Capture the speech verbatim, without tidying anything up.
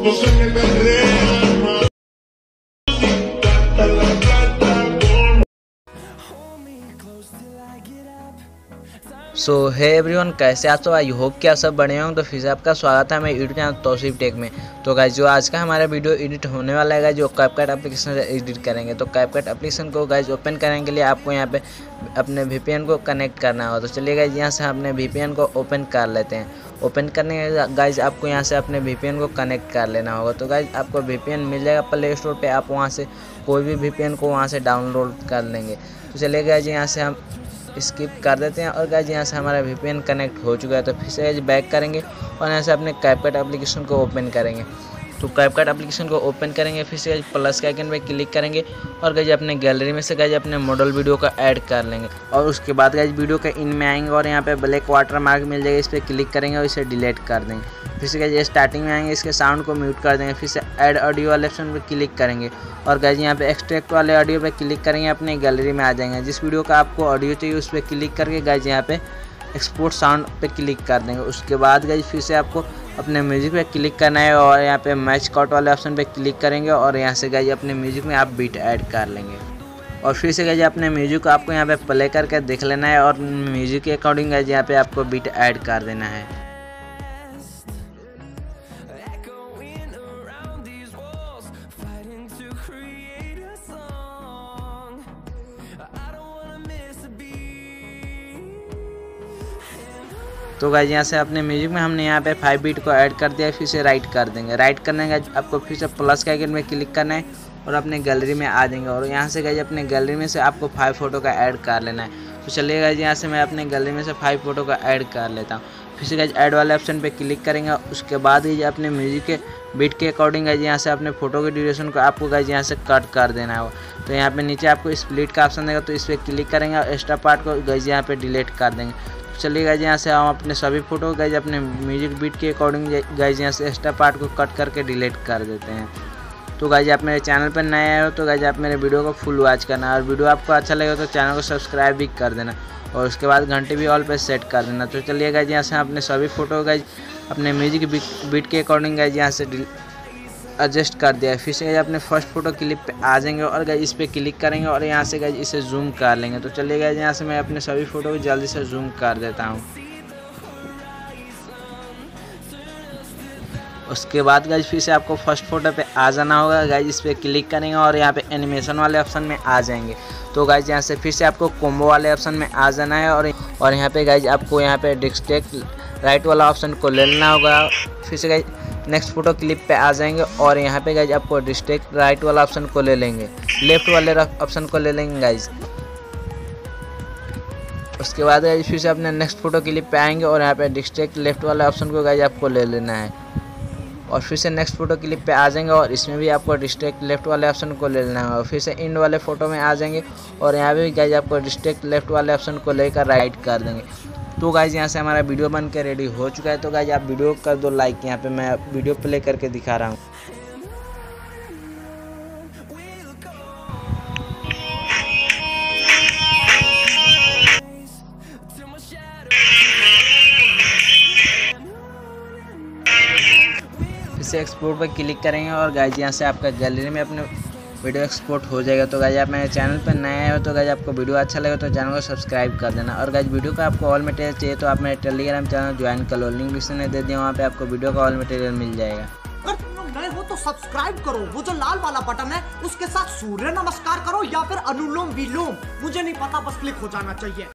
सो है एवरीवन, कैसे आप सब? आई होप कि आप सब बढ़िया होंगे। तो फिर से आपका स्वागत है मेरे यूट्यूब चैनल तौसीफ टेक में। तो गाइस, जो आज का हमारा वीडियो एडिट होने वाला है, जो कैपकट एप्लीकेशन से एडिट करेंगे। तो कैपकट एप्लीकेशन को गाइस ओपन करने के लिए आपको यहाँ पे अपने वीपीएन को कनेक्ट करना होगा। तो चलिए गाइस, यहाँ से अपने वीपीएन को ओपन कर लेते हैं। ओपन करने के गाइस आपको यहाँ से अपने वीपीएन को कनेक्ट कर लेना होगा। तो गाइस, आपको वीपीएन मिल जाएगा प्ले स्टोर पे, आप वहाँ से कोई भी वीपीएन को वहाँ से डाउनलोड कर लेंगे। तो चलिए गाइस, यहाँ से हम स्किप कर देते हैं और गाइस यहाँ से हमारा वीपीएन कनेक्ट हो चुका है। तो फिर से गाइस बैक करेंगे और यहाँ से अपने कैपकट एप्लीकेशन को ओपन करेंगे। तो कैपकट एप्लीकेशन को ओपन करेंगे, फिर से गाइस प्लस के आइकन पे क्लिक करेंगे और गाइस अपने गैलरी में से गाइस अपने मॉडल वीडियो का ऐड कर लेंगे। और उसके बाद गाइस वीडियो के इन में आएंगे और यहाँ पे ब्लैक वाटर मार्क मिल जाएगा, इस पर क्लिक करेंगे और इसे डिलीट कर देंगे। फिर से गाइस स्टार्टिंग में आएंगे, इसके साउंड को म्यूट कर देंगे। फिर से ऐड ऑडियो वाले ऑप्शन पे क्लिक करेंगे और गाइस यहाँ पे एक्सट्रैक्ट वाले ऑडियो पे क्लिक करेंगे, अपने गैलरी में आ जाएंगे। जिस वीडियो का आपको ऑडियो चाहिए उस पर क्लिक करके गाइस यहाँ पे एक्सपोर्ट साउंड पे क्लिक कर देंगे। उसके बाद गाइस फिर से आपको अपने म्यूजिक पे क्लिक करना है और यहाँ पे मैच कट वाले ऑप्शन पे क्लिक करेंगे और यहाँ से गाइस अपने म्यूजिक में आप बीट ऐड कर लेंगे। और फिर से गाइस अपने म्यूजिक को आपको यहाँ पे प्ले करके देख लेना है और म्यूजिक के अकॉर्डिंग गाइस यहाँ पे आपको बीट ऐड कर देना है। तो गाइस यहाँ से अपने म्यूजिक में हमने यहाँ पे फाइव बीट को ऐड कर दिया है। फिर से राइट कर देंगे। राइट करने का आपको फिर से प्लस के आइकन में क्लिक करना है और अपने गैलरी में आ जाएंगे और यहाँ से गाइस अपने गैलरी में से आपको फाइव फोटो का ऐड कर लेना है। तो चलिए गाइस, यहाँ से मैं अपने गैलरी में से फाइव फोटो का ऐड कर लेता हूँ। फिर से गाइस ऐड वाले ऑप्शन पे क्लिक करेंगे। उसके बाद गाइस अपने म्यूजिक के बीट के अकॉर्डिंग गाइस यहाँ से अपने फोटो के ड्यूरेशन को आपको गाइस यहाँ से कट कर देना होगा। तो यहाँ पे नीचे आपको स्प्लिट का ऑप्शन देगा, तो इस पर क्लिक करेंगे और एक्स्ट्रा पार्ट को गाइस यहाँ पे डिलीट कर देंगे। चलिए गाइस, यहाँ से हम अपने सभी फोटो गाइस अपने म्यूजिक बीट के अकॉर्डिंग गाइस यहाँ से एक्स्ट्रा पार्ट को कट करके डिलीट कर देते हैं। तो गाइस, आप मेरे चैनल पर नए आए हो तो गाइस आप मेरे वीडियो को फुल वॉच करना और वीडियो आपको अच्छा लगे तो चैनल को सब्सक्राइब भी कर देना और उसके बाद घंटे भी ऑल पे सेट कर देना। तो चलिए गाइस, यहाँ से अपने सभी फोटो गाइस अपने म्यूजिक बीट के अकॉर्डिंग गाइस यहाँ से एडजस्ट कर दिया है। फिर से अपने फर्स्ट फोटो क्लिप पे आ जाएंगे और गाइस इस पे क्लिक करेंगे और यहाँ से गाइस इसे जूम कर लेंगे। तो चलिए गाइस, यहाँ से मैं अपने सभी फोटो को जल्दी से जूम कर देता हूँ। उसके बाद गाइस फिर से आपको फर्स्ट फोटो पे आ जाना होगा। गाइस इस पे क्लिक करेंगे और यहाँ पे एनिमेशन वाले ऑप्शन में आ जाएंगे। तो गाइस यहाँ से फिर से आपको कॉम्बो वाले ऑप्शन में आ जाना है और और यहाँ पे गाइस आपको यहाँ पे डिस्ट्रैक्ट राइट वाला ऑप्शन को ले लेना होगा। फिर से गाइस नेक्स्ट फोटो क्लिप पे आ जाएंगे और यहाँ पे गाइस आपको डिस्ट्रैक्ट राइट वाला ऑप्शन को ले लेंगे, लेफ्ट वाले ऑप्शन को ले लेंगे गाइस। उसके बाद गाइस फिर से अपने नेक्स्ट फोटो क्लिप पे आएंगे और यहाँ पे डिस्ट्रैक्ट लेफ्ट वाले ऑप्शन को गाइस आपको ले लेना है और फिर से नेक्स्ट फोटो क्लिप पे आ जाएंगे और इसमें भी आपको डिस्ट्रैक्ट लेफ्ट वाले ऑप्शन को ले लेना है। और फिर से इंड वाले फोटो में आ जाएंगे और यहाँ भी गाइस आपको डिस्ट्रैक्ट लेफ्ट वाले ऑप्शन को लेकर राइट कर देंगे। तो गाइस, यहाँ से हमारा वीडियो बन के रेडी हो चुका है। तो गाइस आप वीडियो कर दो लाइक, यहाँ पे मैं वीडियो प्ले करके दिखा रहा हूँ। फिर से एक्सपोर्ट पर क्लिक करेंगे और गाइस यहाँ से आपका गैलरी में अपने वीडियो एक्सपोर्ट हो जाएगा। तो गाइस, आप मेरे चैनल पर नए आए हो तो गाइस आपको वीडियो अच्छा लगे तो चैनल को सब्सक्राइब कर देना और गाइस वीडियो का आपको ऑल मटेरियल चाहिए तो आप मेरे टेलीग्राम चैनल ज्वाइन कर लो, लिंक डिस्क्रिप्शन में दे दिया, वहाँ पे आपको वीडियो का ऑल मटेरियल मिल जाएगा। अगर तुम लोग नए हो तो सब्सक्राइब करो, वो जो लाल वाला बटन है उसके साथ सूर्य नमस्कार करो या फिर अनुलोम विलोम, मुझे नहीं पता, बस क्लिक हो जाना चाहिए।